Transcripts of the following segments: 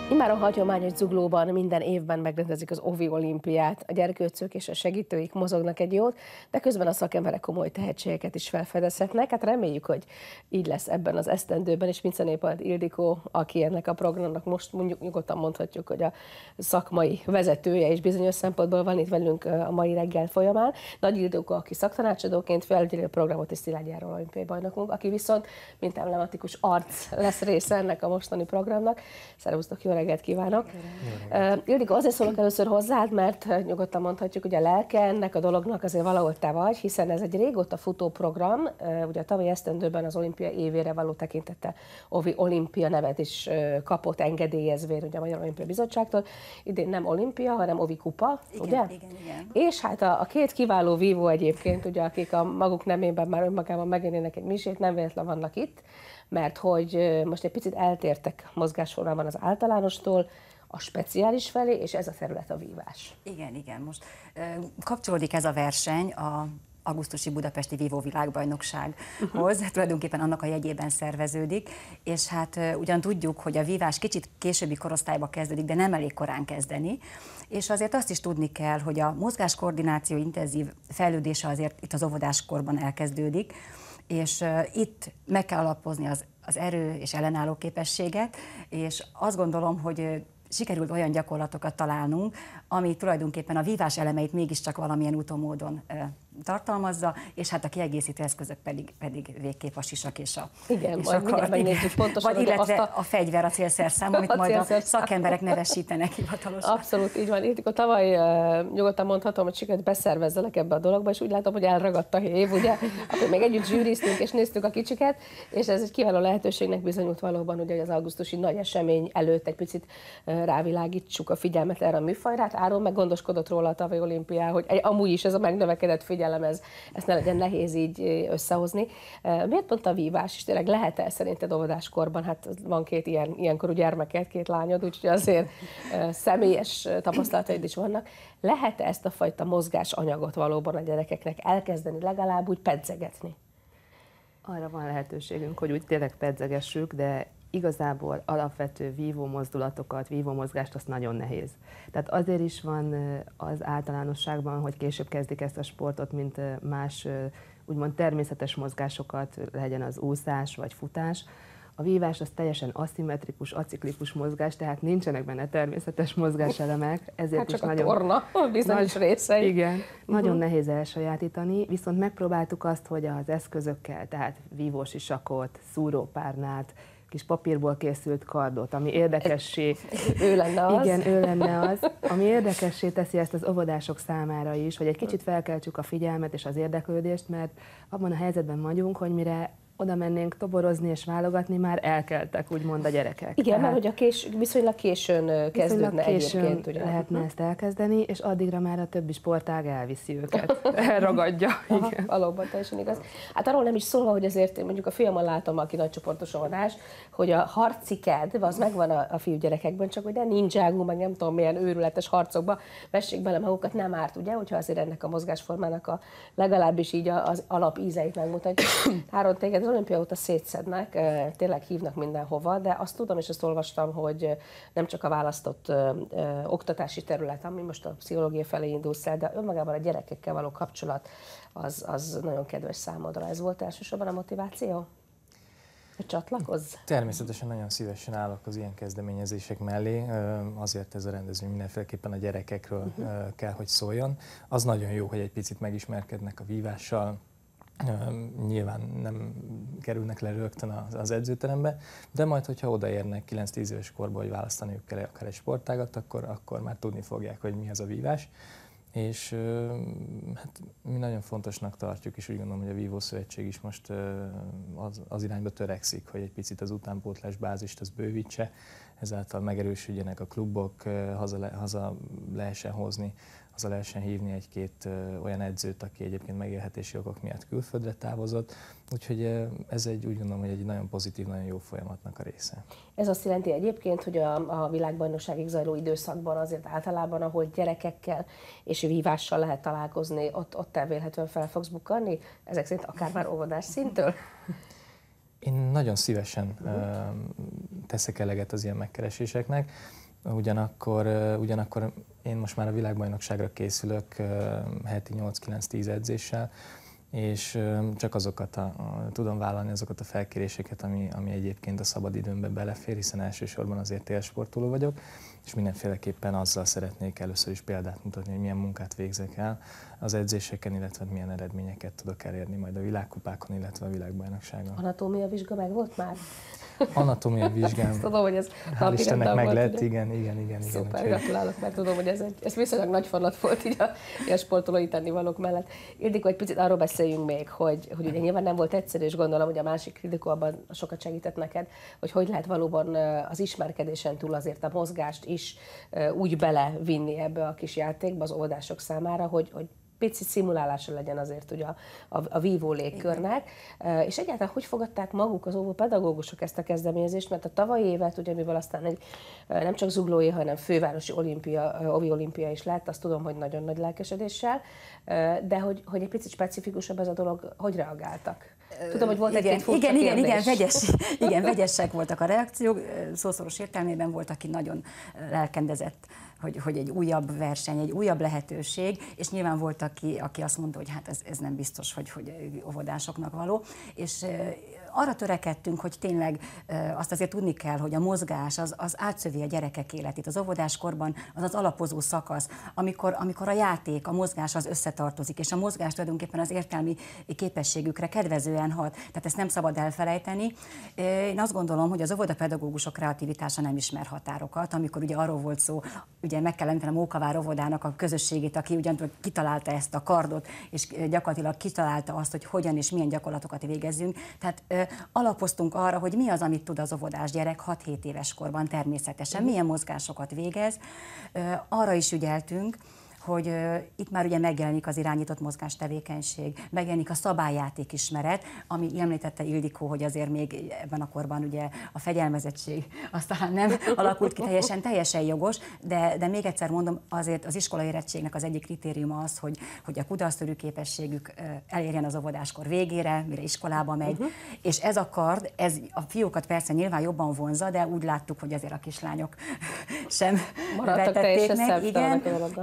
Immáron hagyományos Zuglóban minden évben megrendezik az Ovi olimpiát. A gyerkőcök és a segítőik mozognak egy jót, de közben a szakemberek komoly tehetségeket is felfedezhetnek. Hát reméljük, hogy így lesz ebben az esztendőben, és Mince Ildikó, aki ennek a programnak most mondjuk nyugodtan mondhatjuk, hogy a szakmai vezetője és bizonyos szempontból van itt velünk a mai reggel folyamán. Nagy Ildikó, aki szaktanácsadóként felügyeli a programot, és Szilágy Járól olimpiai bajnokunk, aki viszont mint emblematikus arc lesz része ennek a mostani programnak. Szervusztok, jó reggelt kívánok! Ildikó, azért szólok először hozzád, mert nyugodtan mondhatjuk, hogy a lelke ennek a dolognak azért valahol te vagy, hiszen ez egy régóta futó program, ugye a tavalyi esztendőben az olimpia évére való tekintettel Ovi Olimpia nevet is kapott engedélyezvén ugye a Magyar Olimpiai Bizottságtól. Idén nem olimpia, hanem Ovi kupa, igen, ugye? Igen. És hát a két kiváló vívó egyébként, ugye, akik a maguk nemében már önmagában megélnének egy misét, nem véletlen vannak itt, mert hogy most egy picit eltértek mozgásformában az általánostól, a speciális felé, és ez a terület a vívás. Igen. Most kapcsolódik ez a verseny a augusztusi budapesti vívó világbajnoksághoz, tulajdonképpen annak a jegyében szerveződik, és hát ugyan tudjuk, hogy a vívás kicsit későbbi korosztályba kezdődik, de nem elég korán kezdeni, és azért azt is tudni kell, hogy a mozgáskoordináció intenzív fejlődése azért itt az óvodáskorban elkezdődik, és itt meg kell alapozni az erő és ellenálló képességet, és azt gondolom, hogy sikerült olyan gyakorlatokat találnunk, ami tulajdonképpen a vívás elemeit mégiscsak valamilyen úton, módon tartalmazza, és hát a kiegészítő eszközök pedig végképp a sisak és a igen, és majd mindjárt megnézzük pontosan, vagy illetve azt a fegyver, a célszerszám, amit majd a szakemberek nevesítenek hivatalosan. Abszolút, így van. Ildikó, tavaly nyugodtan mondhatom, hogy sikerült beszervezzelek ebbe a dologba, és úgy látom, hogy elragadt a év, ugye? Akkor még együtt zsűriztünk és néztük a kicsiket, és ez egy kiváló lehetőségnek bizonyult valóban, ugye az augusztusi nagy esemény előtt egy picit rávilágítsuk a figyelmet erre a műfajra. Hát Áron meg gondoskodott róla a tavalyi olimpián, hogy amúgy is ez a megnövekedett figyelem, ezt ne legyen nehéz így összehozni. Miért pont a vívás is? Tényleg lehet-e szerinted óvodáskorban? Hát van két ilyenkorú gyermeked, két lányod, úgyhogy azért személyes tapasztalataid is vannak. Lehet-e ezt a fajta mozgásanyagot valóban a gyerekeknek elkezdeni legalább úgy pedzegetni? Arra van lehetőségünk, hogy úgy tényleg pedzegessük, de igazából alapvető vívó mozdulatokat, vívó mozgást azt nagyon nehéz. Tehát azért is van az általánosságban, hogy később kezdik ezt a sportot, mint más úgymond természetes mozgásokat, legyen az úszás vagy futás. A vívás az teljesen aszimmetrikus, aciklikus mozgás, tehát nincsenek benne természetes mozgáselemek. Ezért hát csak is a nagyon, torna, bizonyos részei. Igen, nagyon nehéz elsajátítani, viszont megpróbáltuk azt, hogy az eszközökkel, tehát vívósisakot, szúrópárnát, kis papírból készült kardot, ami érdekessé... Ő lenne az. Igen, ő lenne az, ami érdekessé teszi ezt az óvodások számára is, hogy egy kicsit felkeltsük a figyelmet és az érdeklődést, mert abban a helyzetben vagyunk, hogy mire oda mennénk toborozni és válogatni, már elkeltek, úgymond a gyerekek. Igen, mert hogy viszonylag későn kezdődne egyébként. Ugye? Lehetne ezt elkezdeni, és addigra már a többi sportág elviszi őket, elragadja. Aha, valóban teljesen igaz. Hát arról nem is szólva, hogy azért mondjuk a fiamon látom, aki nagycsoportos óvodás, hogy a harci kedv, az megvan a fiúgyerekekben, csak hogy de ninjágú, meg nem tudom milyen őrületes harcokba vessék bele magukat, nem árt, ugye, hogyha azért ennek a mozgásformának legalábbis így az alapízeit megmutatja. Áron, téged az olimpia óta szétszednek, tényleg hívnak mindenhova, de azt tudom, és azt olvastam, hogy nem csak a választott oktatási terület, ami most a pszichológia felé indulsz el, de önmagában a gyerekekkel való kapcsolat az nagyon kedves számodra. Ez volt elsősorban a motiváció? Hogy csatlakozz? Természetesen nagyon szívesen állok az ilyen kezdeményezések mellé, azért ez a rendezvény mindenféleképpen a gyerekekről kell, hogy szóljon. Az nagyon jó, hogy egy picit megismerkednek a vívással, nyilván nem kerülnek le rögtön az edzőterembe, de majd, hogyha odaérnek 9-10 éves korba, hogy választaniuk kell akár egy sportágat, akkor már tudni fogják, hogy mi az a vívás. És hát mi nagyon fontosnak tartjuk, és úgy gondolom, hogy a Vívó Szövetség is most az irányba törekszik, hogy egy picit az utánpótlás bázist az bővítse, ezáltal megerősödjenek a klubok, haza lehessen hozni, haza lehessen hívni egy-két olyan edzőt, aki egyébként megélhetési okok miatt külföldre távozott. Úgyhogy ez úgy gondolom, hogy egy nagyon pozitív, nagyon jó folyamatnak a része. Ez azt jelenti egyébként, hogy a világbajnokságig zajló időszakban azért általában, ahol gyerekekkel és vívással lehet találkozni, ott te vélhetően fel fogsz bukkanni? Ezek szerint akár már óvodás szintől? Én nagyon szívesen teszek eleget az ilyen megkereséseknek. Ugyanakkor én most már a világbajnokságra készülök heti 8-9-10 edzéssel, és csak tudom vállalni azokat a felkéréseket, ami egyébként a szabadidőmbe belefér, hiszen elsősorban azért élsportoló vagyok, és mindenféleképpen azzal szeretnék először is példát mutatni, hogy milyen munkát végzek el az edzéseken, illetve milyen eredményeket tudok elérni majd a világkupákon, illetve a világbajnokságon. Anatómia vizsga meg volt már? Anatómia vizsgám. Tudom, hogy ez hál' Istennek meg lett, igen. Szuper, gratulálok, mert tudom, hogy ez viszonylag nagy falat volt így a sportolói tennivalók mellett. Ildikó, egy picit arról beszéljünk még, hogy ugye nyilván nem volt egyszerű, és gondolom, hogy a másik Ildikó abban sokat segített neked, hogy lehet valóban az ismerkedésen túl azért a mozgást is úgy belevinni ebbe a kis játékba az óvodások számára, hogy pici szimulálása legyen azért ugye a vívó légkörnek. És egyáltalán hogy fogadták maguk az óvópedagógusok ezt a kezdeményezést, mert a tavalyi évet, ugye mivel aztán nem csak zuglói, hanem fővárosi óvi olimpia is lett, azt tudom, hogy nagyon nagy lelkesedéssel, de hogy egy picit specifikusabb ez a dolog, hogy reagáltak? Tudom, hogy volt egy-két furcsa kérdés. Igen, vegyesek voltak a reakciók, szószoros értelmében volt, aki nagyon lelkendezett, hogy egy újabb verseny, egy újabb lehetőség, és nyilván volt, aki azt mondta, hogy hát ez nem biztos, hogy óvodásoknak való, és arra törekedtünk, hogy tényleg azt azért tudni kell, hogy a mozgás az átszövi a gyerekek életét. Az óvodáskorban az alapozó szakasz, amikor a játék, a mozgás az összetartozik, és a mozgás tulajdonképpen az értelmi képességükre kedvezően hat. Tehát ezt nem szabad elfelejteni. Én azt gondolom, hogy az óvodapedagógusok kreativitása nem ismer határokat, amikor ugye arról volt szó, ugye meg kell említeni a Mókavár óvodának a közösségét, aki ugyan kitalálta ezt a kardot, és gyakorlatilag kitalálta azt, hogy hogyan és milyen gyakorlatokat végezzünk. Tehát alapoztunk arra, hogy mi az, amit tud az óvodás gyerek 6-7 éves korban természetesen, milyen mozgásokat végez. Arra is ügyeltünk, hogy itt már ugye megjelenik az irányított mozgástevékenység, megjelenik a szabályjáték ismeret, ami említette Ildikó, hogy azért még ebben a korban ugye a fegyelmezettség az talán nem alakult ki teljesen jogos, de még egyszer mondom, azért az iskolai érettségnek az egyik kritériuma az, hogy a kudarctörő képességük elérjen az óvodáskor végére, mire iskolába megy, és ez a kard, ez a fiúkat persze nyilván jobban vonza, de úgy láttuk, hogy azért a kislányok sem vetették meg, igen,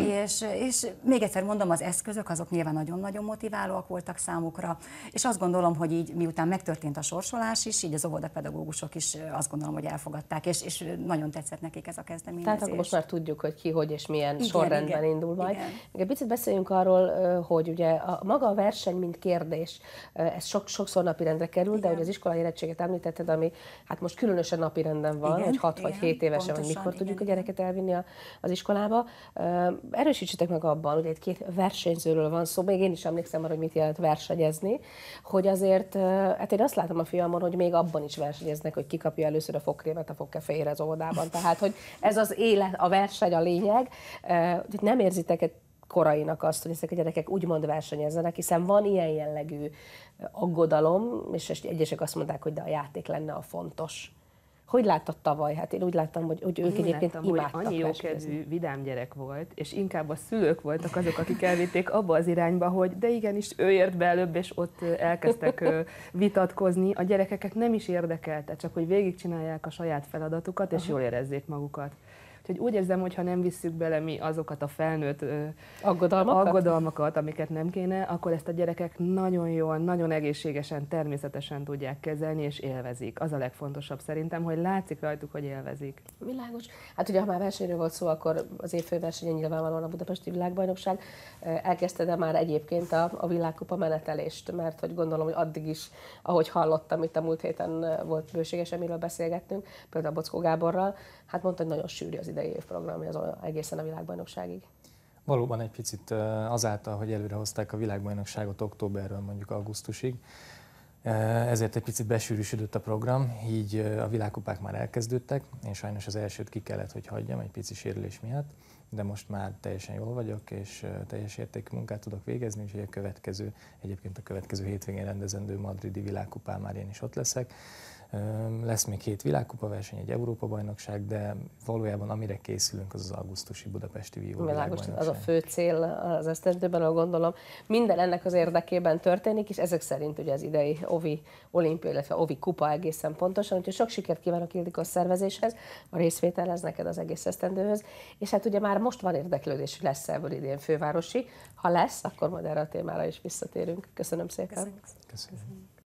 és még egyszer mondom, az eszközök azok nyilván nagyon-nagyon motiválóak voltak számukra, és azt gondolom, hogy így miután megtörtént a sorsolás is, így az óvodapedagógusok is azt gondolom, hogy elfogadták, és nagyon tetszett nekik ez a kezdeményezés. Tehát akkor most már tudjuk, hogy ki, hogy és milyen sorrendben indul majd. Még egy picit beszéljünk arról, hogy ugye maga a verseny, mint kérdés, ez sokszor napirendre kerül, de hogy az iskolai érettséget említetted, ami hát most különösen napirenden van, hogy 6 vagy 7 évesen, hogy mikor tudjuk a gyereket elvinni az iskolába. Erősítsetek meg abban, ugye itt 2 versenyzőről van szó, még én is emlékszem arra, hogy mit jelent versenyezni, hogy azért, hát én azt látom a fiamon, hogy még abban is versenyeznek, hogy ki kapja először a fogkrémet a fogkefejére az óvodában. Tehát, hogy ez az élet, a verseny a lényeg, hogy nem érzitek korainak azt, hogy ezek a gyerekek úgymond versenyezzenek, hiszen van ilyen jellegű aggodalom, és egyesek azt mondták, hogy de a játék lenne a fontos. Hogy láttad tavaly? Hát én úgy láttam, hogy ők egyébként imádtak annyi jókedvű, vidám gyerek volt, és inkább a szülők voltak azok, akik elvitték abba az irányba, hogy de igenis ő ért be előbb, és ott elkezdtek vitatkozni. A gyerekeket nem is érdekelte, csak hogy végigcsinálják a saját feladatukat, és jól érezzék magukat. Úgyhogy úgy érzem, hogy ha nem visszük bele mi azokat a felnőtt aggodalmakat, amiket nem kéne, akkor ezt a gyerekek nagyon jól, nagyon egészségesen, természetesen tudják kezelni, és élvezik. Az a legfontosabb szerintem, hogy látszik rajtuk, hogy élvezik. Világos. Hát ugye, ha már versenyről volt szó, akkor az év főversenye nyilvánvalóan a Budapesti Világbajnokság. Elkezdted-e már egyébként a világkupa menetelést? Mert hogy gondolom, hogy addig is, ahogy hallottam, itt a múlt héten volt bőségesen, miről beszélgettünk, például Bockó Gáborral, hát mondta, hogy nagyon sűrű az idei évprogramja az egészen a világbajnokságig. Valóban egy picit azáltal, hogy előrehozták a világbajnokságot októberről mondjuk augusztusig, ezért egy picit besűrűsödött a program, így a világkupák már elkezdődtek, én sajnos az elsőt ki kellett, hogy hagyjam egy pici sérülés miatt, de most már teljesen jól vagyok, és teljes értékű munkát tudok végezni, úgyhogy egyébként a következő hétvégén rendezendő madridi világkupán már én is ott leszek. Lesz még 7 világkupaverseny, egy Európa-bajnokság, de valójában amire készülünk, az az augusztusi budapesti vívó világbajnokság. Az a fő cél az esztendőben, ahol gondolom minden ennek az érdekében történik, és ezek szerint ugye az idei OVI olimpia, illetve OVI kupa egészen pontosan, úgyhogy sok sikert kívánok Ildikó szervezéshez, a részvételhez, neked az egész esztendőhöz, és hát ugye már most van érdeklődés, hogy lesz ebből idén fővárosi. Ha lesz, akkor majd erre a témára is visszatérünk. Köszönöm szépen. Köszönjük. Köszönöm.